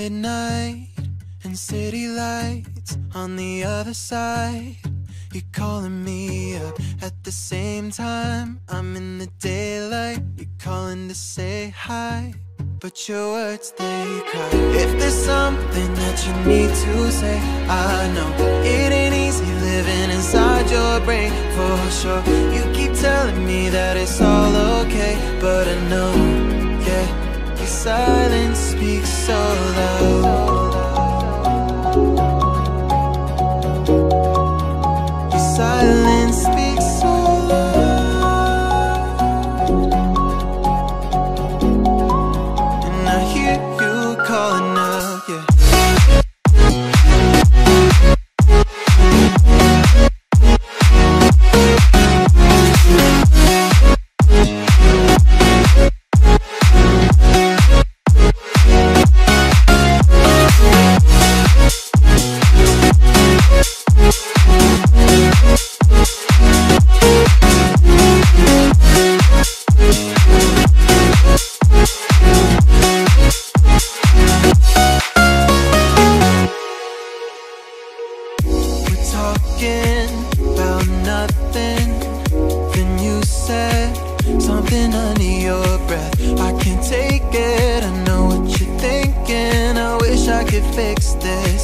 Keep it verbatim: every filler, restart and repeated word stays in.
midnight and city lights on the other side. You're calling me up at the same time. I'm in the daylight. You're calling to say hi, but your words, they cry. If there's something that you need to say, I know it ain't easy living inside your brain, for sure. You keep telling me that it's all okay, but I know, yeah, your silence speaks so loud. Your silence speaks so loud, and I hear you calling out, yeah. Fix this.